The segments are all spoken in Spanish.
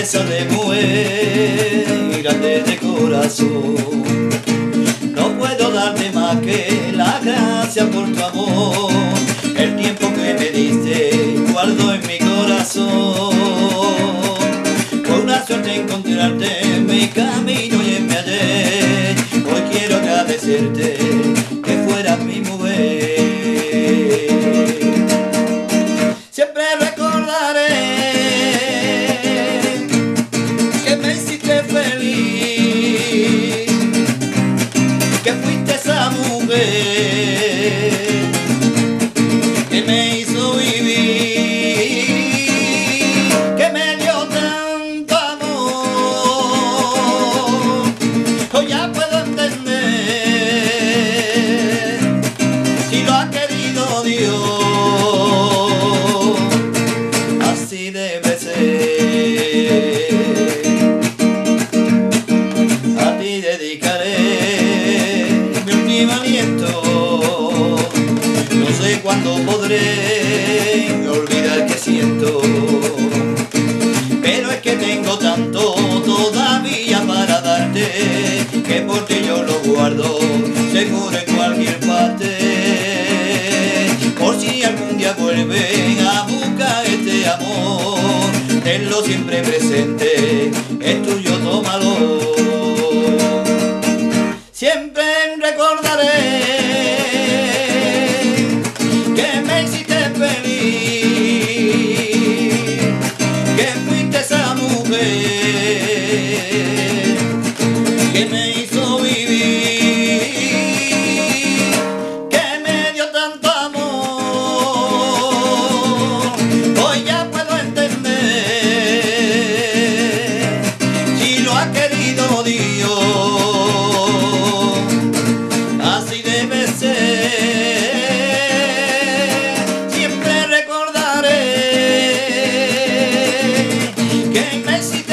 esa de mujer grande de corazón. No puedo darte más que la gracia por tu amor. El tiempo que me diste guardo en mi corazón. Fue una suerte encontrarte en mi camino y en mi ayer. Hoy quiero agradecerte que fueras mi mujer. Siempre recordaré que me hiciste feliz, que fuiste esa mujer que me hizo vivir, que me dio tanto amor. Hoy ya puedo entender, si lo ha querido Dios, así debe ser. A ti dedicaré mi último aliento. No sé cuándo podré olvidar que siento, pero es que tengo tanto todavía para darte, que por ti yo lo guardo seguro en cualquier parte. Por si algún día vuelven a buscar este amor, tenlo siempre presente, es tuyo, tómalo. Siempre recordaré que me hiciste feliz, que fuiste esa mujer que me hizo vivir, que me dio tanto amor. Hoy ya puedo entender, si lo ha querido Dios, así debe ser. Siempre recordaré que me hiciste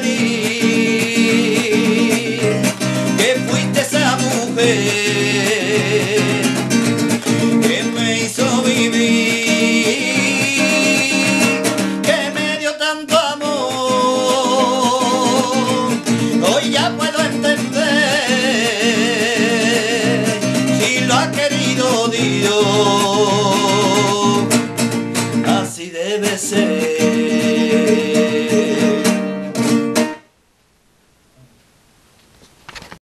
feliz, que fuiste esa mujer que me hizo vivir, que me dio tanto amor. Hoy ya puedo entender, si lo ha querido Dios, así debe ser.